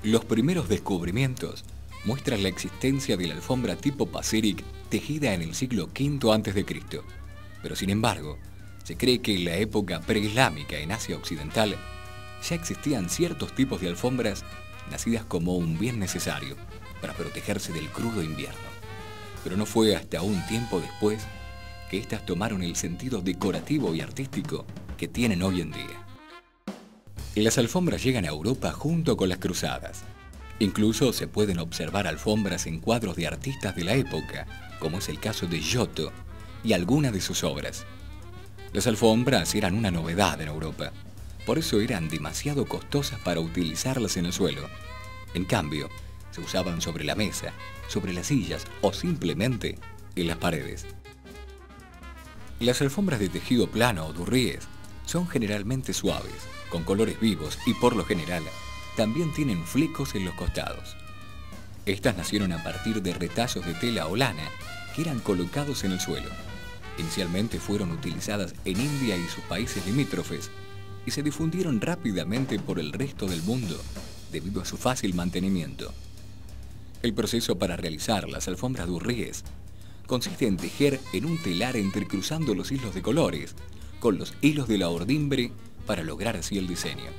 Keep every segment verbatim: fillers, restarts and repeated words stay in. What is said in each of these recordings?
Los primeros descubrimientos muestran la existencia de la alfombra tipo Pašerik tejida en el siglo quinto antes de Cristo. Pero sin embargo, se cree que en la época preislámica en Asia Occidental ya existían ciertos tipos de alfombras nacidas como un bien necesario para protegerse del crudo invierno. Pero no fue hasta un tiempo después que éstas tomaron el sentido decorativo y artístico que tienen hoy en día. Las alfombras llegan a Europa junto con las cruzadas. Incluso se pueden observar alfombras en cuadros de artistas de la época, como es el caso de Giotto y algunas de sus obras. Las alfombras eran una novedad en Europa, por eso eran demasiado costosas para utilizarlas en el suelo. En cambio, se usaban sobre la mesa, sobre las sillas o simplemente en las paredes. Las alfombras de tejido plano o durríes son generalmente suaves, con colores vivos y por lo general también tienen flecos en los costados. Estas nacieron a partir de retazos de tela o lana que eran colocados en el suelo. Inicialmente fueron utilizadas en India y sus países limítrofes y se difundieron rápidamente por el resto del mundo debido a su fácil mantenimiento. El proceso para realizar las alfombras durríes consiste en tejer en un telar entrecruzando los hilos de colores con los hilos de la ordimbre para lograr así el diseño.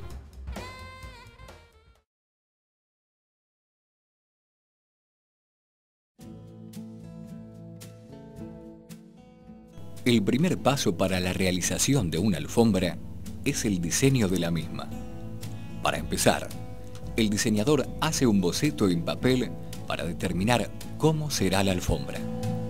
El primer paso para la realización de una alfombra es el diseño de la misma. Para empezar, el diseñador hace un boceto en papel para determinar cómo será la alfombra.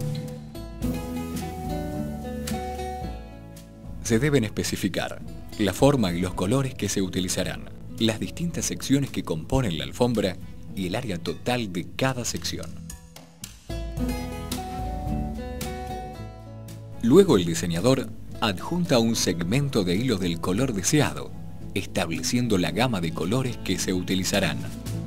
Se deben especificar la forma y los colores que se utilizarán, las distintas secciones que componen la alfombra y el área total de cada sección. Luego el diseñador adjunta un segmento de hilo del color deseado, estableciendo la gama de colores que se utilizarán.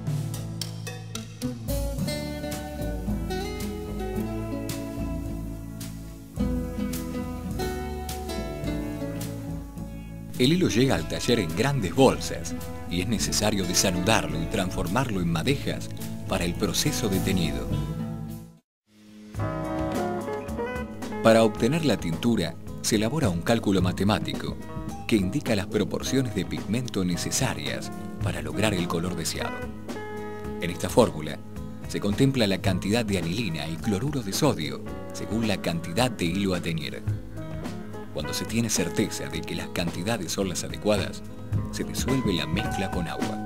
El hilo llega al taller en grandes bolsas y es necesario desanudarlo y transformarlo en madejas para el proceso de teñido. Para obtener la tintura se elabora un cálculo matemático que indica las proporciones de pigmento necesarias para lograr el color deseado. En esta fórmula se contempla la cantidad de anilina y cloruro de sodio según la cantidad de hilo a teñir. Cuando se tiene certeza de que las cantidades son las adecuadas, se disuelve la mezcla con agua.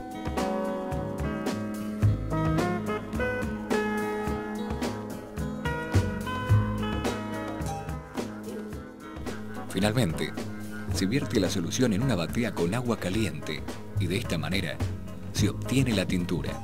Finalmente, se vierte la solución en una batea con agua caliente y de esta manera se obtiene la tintura.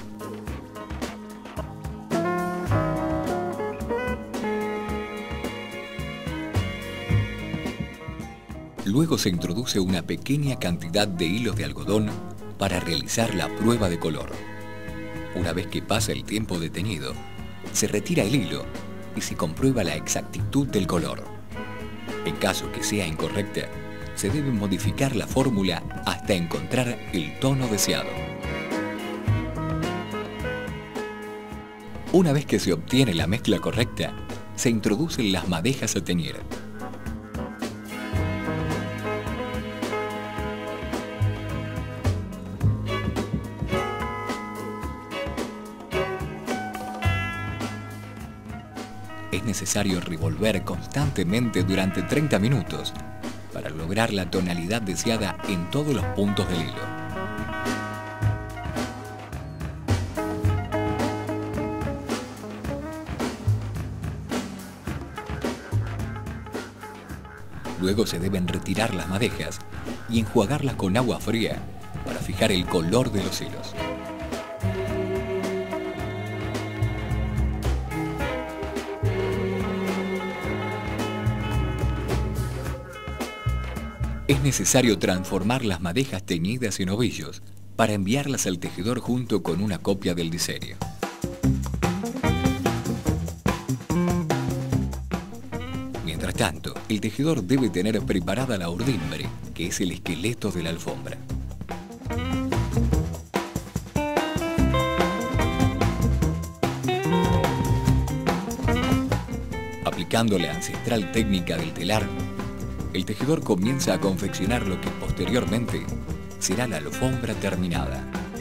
Luego se introduce una pequeña cantidad de hilos de algodón para realizar la prueba de color. Una vez que pasa el tiempo de teñido, se retira el hilo y se comprueba la exactitud del color. En caso que sea incorrecta, se debe modificar la fórmula hasta encontrar el tono deseado. Una vez que se obtiene la mezcla correcta, se introducen las madejas a teñir. Es necesario revolver constantemente durante treinta minutos para lograr la tonalidad deseada en todos los puntos del hilo. Luego se deben retirar las madejas y enjuagarlas con agua fría para fijar el color de los hilos. Es necesario transformar las madejas teñidas en ovillos para enviarlas al tejedor junto con una copia del diseño. Mientras tanto, el tejedor debe tener preparada la ordimbre, que es el esqueleto de la alfombra. Aplicando la ancestral técnica del telar, el tejedor comienza a confeccionar lo que posteriormente será la alfombra terminada.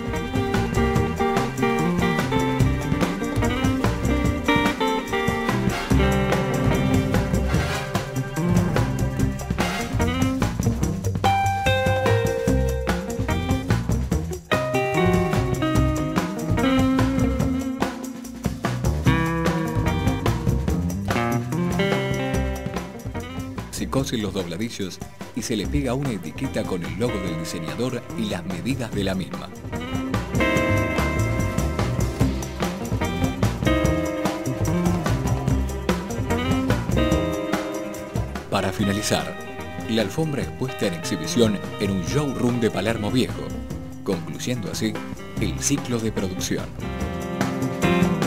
Se cosen los dobladillos y se le pega una etiqueta con el logo del diseñador y las medidas de la misma. Para finalizar, la alfombra es puesta en exhibición en un showroom de Palermo Viejo, concluyendo así el ciclo de producción.